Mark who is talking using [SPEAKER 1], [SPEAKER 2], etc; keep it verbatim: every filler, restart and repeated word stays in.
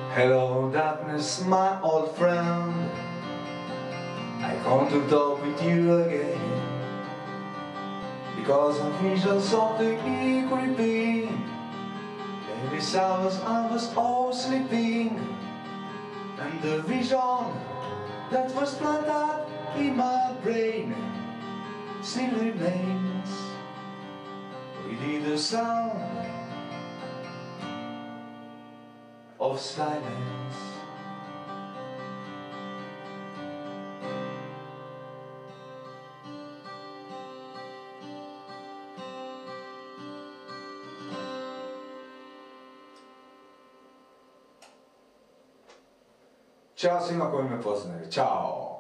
[SPEAKER 1] Hello darkness, my old friend, I come to talk with you again, because I vision something creeping. Maybe hours I was all sleeping, and the vision that was planted in my brain still remains. We hear the sound of silence. Ćao svima koji me poznaju. Ćao!